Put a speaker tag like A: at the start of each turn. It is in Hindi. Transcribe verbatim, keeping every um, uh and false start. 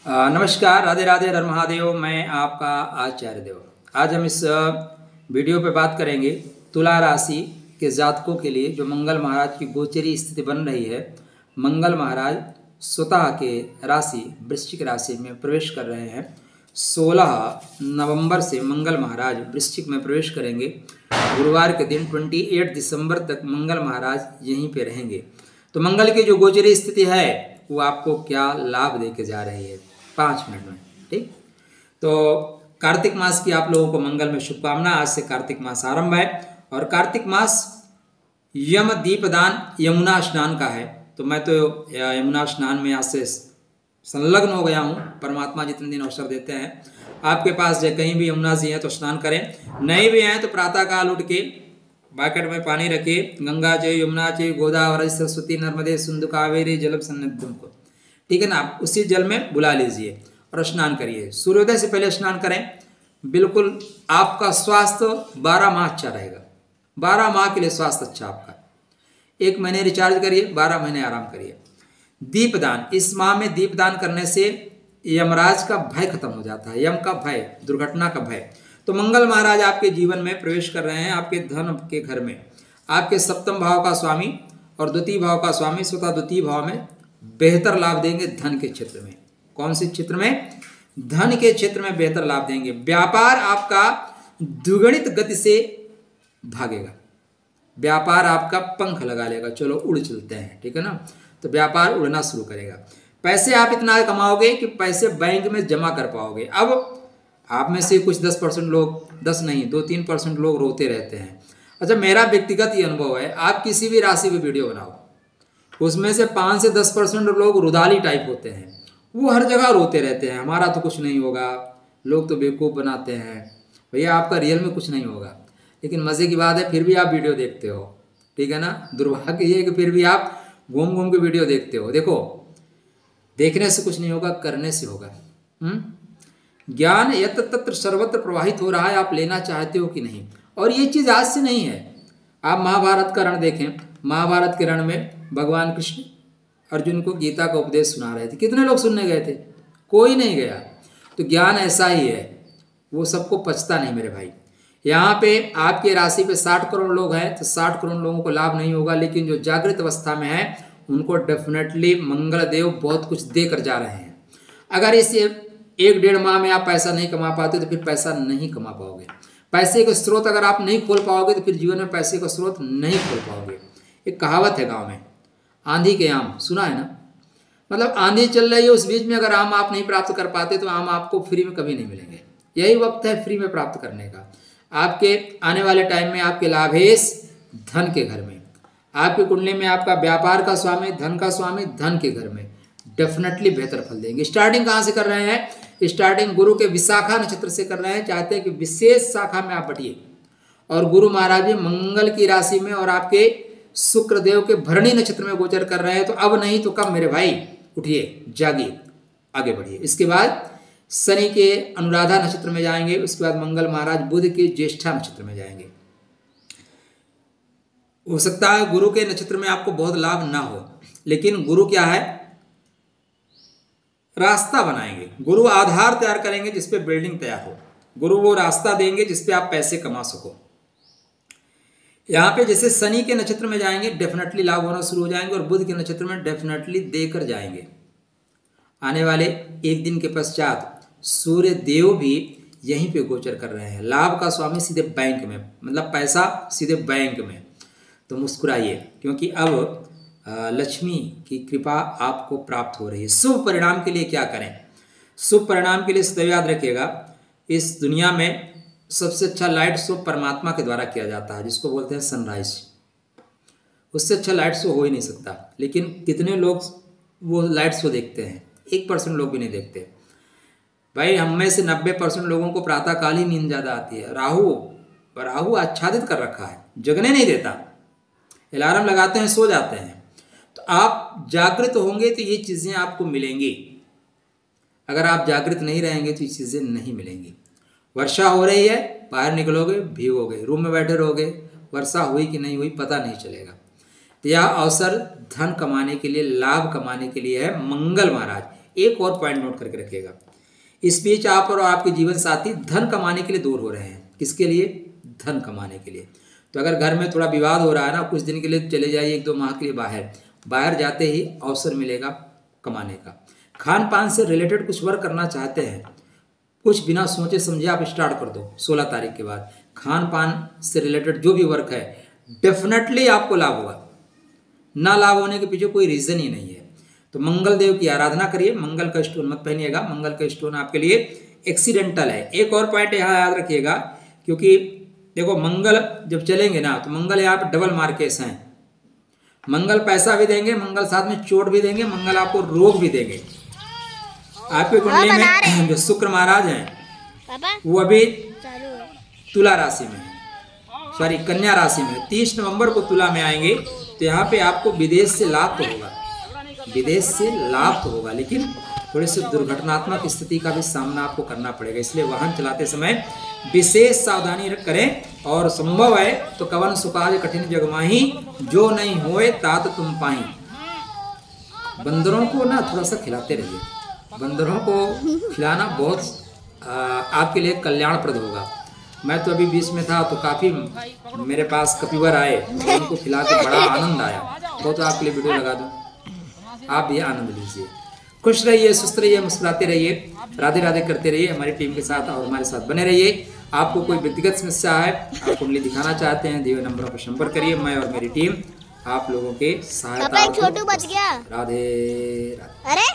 A: अ, नमस्कार, राधे राधे, हर महादेव। मैं आपका आचार्य देव। आज हम इस अ, वीडियो पे बात करेंगे तुला राशि के जातकों के लिए जो मंगल महाराज की गोचरी स्थिति बन रही है। मंगल महाराज स्वतः के राशि वृश्चिक राशि में प्रवेश कर रहे हैं। सोलह नवंबर से मंगल महाराज वृश्चिक में प्रवेश करेंगे। गुरुवार के दिन अट्ठाईस दिसंबर तक मंगल महाराज यहीं पे रहेंगे। तो मंगल की जो गोचरी स्थिति है वो आपको क्या लाभ दे के जा रही है पाँच मिनट में, ठीक। तो कार्तिक मास की आप लोगों को मंगल में शुभकामना। आज से कार्तिक मास आरंभ है और कार्तिक मास यम दीपदान यमुना स्नान का है। तो मैं तो यमुना स्नान में आज से संलग्न हो गया हूँ। परमात्मा जितने दिन अवसर देते हैं, आपके पास जो कहीं भी यमुना जी हैं तो स्नान करें, नहीं भी हैं तो प्रातःकाल उठ के बाकेट में पानी रखिए। गंगा चे यमुना चे गोदावरी सरस्वती नर्मदे सिंधु कावेरी जलम सन्निधिम को, ठीक है ना। आप उसी जल में बुला लीजिए और स्नान करिए। सूर्योदय से पहले स्नान करें। बिल्कुल आपका स्वास्थ्य बारह माह अच्छा रहेगा। बारह माह के लिए स्वास्थ्य अच्छा आपका। एक महीने रिचार्ज करिए, बारह महीने आराम करिए। दीपदान, इस माह में दीपदान करने से यमराज का भय खत्म हो जाता है। यम का भय, दुर्घटना का भय। तो मंगल महाराज आपके जीवन में प्रवेश कर रहे हैं, आपके धन के घर में। आपके सप्तम भाव का स्वामी और द्वितीय भाव का स्वामी स्वतः द्वितीय भाव में बेहतर लाभ देंगे। धन के क्षेत्र में, कौन से क्षेत्र में? धन के क्षेत्र में बेहतर लाभ देंगे। व्यापार आपका द्विगुणित गति से भागेगा। व्यापार आपका पंख लगा लेगा, चलो उड़ चलते हैं, ठीक है ना। तो व्यापार उड़ना शुरू करेगा। पैसे आप इतना कमाओगे कि पैसे बैंक में जमा कर पाओगे। अब आप में से कुछ दस परसेंट लोग, दस नहीं दो तीन परसेंट लोग रोते रहते हैं। अच्छा, मेरा व्यक्तिगत ये अनुभव है, आप किसी भी राशि पे वीडियो बनाओ, उसमें से पाँच से दस परसेंट लोग रुदाली टाइप होते हैं। वो हर जगह रोते रहते हैं, हमारा तो कुछ नहीं होगा, लोग तो बेवकूफ़ बनाते हैं। भैया आपका रियल में कुछ नहीं होगा, लेकिन मज़े की बात है फिर भी आप वीडियो देखते हो, ठीक है ना। दुर्भाग्य ये है कि फिर भी आप घूम घूम के वीडियो देखते हो। देखो, देखने से कुछ नहीं होगा, करने से होगा। हुँ? ज्ञान यत्र तत्र सर्वत्र प्रवाहित हो रहा है, आप लेना चाहते हो कि नहीं। और ये चीज़ आज से नहीं है। आप महाभारत का रण देखें। महाभारत के रण में भगवान कृष्ण अर्जुन को गीता का उपदेश सुना रहे थे। कितने लोग सुनने गए थे? कोई नहीं गया। तो ज्ञान ऐसा ही है, वो सबको पचता नहीं मेरे भाई। यहाँ पे आपके राशि पे साठ करोड़ लोग हैं तो साठ करोड़ लोगों को लाभ नहीं होगा, लेकिन जो जागृत अवस्था में है उनको डेफिनेटली मंगल देव बहुत कुछ दे कर जा रहे हैं। अगर इस एक डेढ़ माह में आप पैसा नहीं कमा पाते तो फिर पैसा नहीं कमा पाओगे। पैसे का स्रोत अगर आप नहीं खोल पाओगे तो फिर जीवन में पैसे का स्रोत नहीं खोल पाओगे। एक कहावत है गांव में, आंधी के आम, सुना है ना। मतलब आंधी चल रही है, उस बीच में अगर आम आप नहीं प्राप्त कर पाते तो आम आपको फ्री में कभी नहीं मिलेंगे। यही वक्त है फ्री में प्राप्त करने का। आपके आने वाले टाइम में आपके लाभेश धन के घर में, आपकी कुंडली में आपका व्यापार का स्वामी, धन का स्वामी, धन के घर में डेफिनेटली बेहतर फल देंगे। स्टार्टिंग कहाँ से कर रहे हैं? स्टार्टिंग गुरु के विशाखा नक्षत्र से कर रहे हैं। चाहते हैं कि विशेष शाखा में आप बटिए। और गुरु महाराज भी मंगल की राशि में और आपके शुक्रदेव के भरणी नक्षत्र में गोचर कर रहे हैं। तो अब नहीं तो कब मेरे भाई, उठिए, जागिए, आगे बढ़िए। इसके बाद शनि के अनुराधा नक्षत्र में जाएंगे। उसके बाद मंगल महाराज बुध के ज्येष्ठा नक्षत्र में जाएंगे। हो सकता है गुरु के नक्षत्र में आपको बहुत लाभ ना हो, लेकिन गुरु क्या है? रास्ता बनाएंगे। गुरु आधार तैयार करेंगे जिसपे बिल्डिंग तैयार हो। गुरु वो रास्ता देंगे जिसपे आप पैसे कमा सको। यहाँ पे जैसे शनि के नक्षत्र में जाएंगे डेफिनेटली लाभ होना शुरू हो जाएंगे, और बुध के नक्षत्र में डेफिनेटली देकर जाएंगे। आने वाले एक दिन के पश्चात सूर्य देव भी यहीं पे गोचर कर रहे हैं। लाभ का स्वामी सीधे बैंक में, मतलब पैसा सीधे बैंक में। तो मुस्कुराइए, क्योंकि अब लक्ष्मी की कृपा आपको प्राप्त हो रही है। शुभ परिणाम के लिए क्या करें? शुभ परिणाम के लिए सदैव याद रखिएगा, इस दुनिया में सबसे अच्छा लाइट शो परमात्मा के द्वारा किया जाता है, जिसको बोलते हैं सनराइज। उससे अच्छा लाइट शो हो ही नहीं सकता। लेकिन कितने लोग वो लाइट शो देखते हैं? एक परसेंट लोग भी नहीं देखते भाई। हम में से नब्बे परसेंट लोगों को प्रातःकाल ही नींद ज़्यादा आती है। राहु राहु आच्छादित कर रखा है, जगने नहीं देता। अलार्म लगाते हैं, सो जाते हैं। तो आप जागृत होंगे तो ये चीज़ें आपको मिलेंगी। अगर आप जागृत नहीं रहेंगे तो ये चीज़ें नहीं मिलेंगी। वर्षा हो रही है, बाहर निकलोगे भीगोगे, रूम में बैठे रहोगे, वर्षा हुई कि नहीं हुई पता नहीं चलेगा। तो यह अवसर धन कमाने के लिए, लाभ कमाने के लिए है। मंगल महाराज एक और पॉइंट नोट करके रखिएगा, इस बीच आप और आपके जीवन साथी धन कमाने के लिए दूर हो रहे हैं। किसके लिए? धन कमाने के लिए। तो अगर घर में थोड़ा विवाद हो रहा है ना, कुछ दिन के लिए चले जाइए, एक दो माह के लिए बाहर बाहर जाते ही अवसर मिलेगा कमाने का। खान पान से रिलेटेड कुछ वर्क करना चाहते हैं, कुछ बिना सोचे समझे आप स्टार्ट कर दो। सोलह तारीख के बाद खान पान से रिलेटेड जो भी वर्क है डेफिनेटली आपको लाभ होगा, ना लाभ होने के पीछे कोई रीजन ही नहीं है। तो मंगल देव की आराधना करिए। मंगल का स्टोन मत पहनिएगा, मंगल का स्टोन आपके लिए एक्सीडेंटल है। एक और पॉइंट यहाँ याद रखिएगा, क्योंकि देखो मंगल जब चलेंगे ना तो मंगल यहाँ पे डबल मार्केस हैं। मंगल पैसा भी देंगे, मंगल साथ में चोट भी देंगे, मंगल आपको रोग भी देंगे। आपकी कुंडली में जो शुक्र महाराज हैं वो अभी तुला राशि में, सॉरी कन्या राशि में, तीस नवंबर को तुला में आएंगे। तो यहाँ पे आपको विदेश से लाभ तो होगा, विदेश से लाभ तो होगा, लेकिन थोड़े से दुर्घटनात्मक स्थिति का भी सामना आपको करना पड़ेगा। इसलिए वाहन चलाते समय विशेष सावधानी करें। और संभव है तो कवन सुकाज कठिन जग माही, जो नहीं होए तात तुम पाही। बंदरों को ना थोड़ा सा खिलाते रहिए, बंदरों को खिलाना बहुत आ, आपके लिए कल्याणप्रद होगा। मैं तो अभी बीच में था तो काफ़ी मेरे पास कपिवर आए, तो उनको खिला के बड़ा आनंद आया। वो तो आपके लिए वीडियो लगा दूँ, आप भी आनंद लीजिए। खुश रहिए, सुस्त रहिए, मुस्कुराते रहिए, राधे राधे करते रहिए हमारी टीम के साथ और हमारे साथ बने रहिए। आपको कोई व्यक्तिगत समस्या है, आप कुंडली दिखाना चाहते हैं, दिए नंबरों पर संपर्क करिए। मैं और मेरी टीम आप लोगों के सहायता।
B: छोटू बच गया।
A: राधे राधे।
B: अरे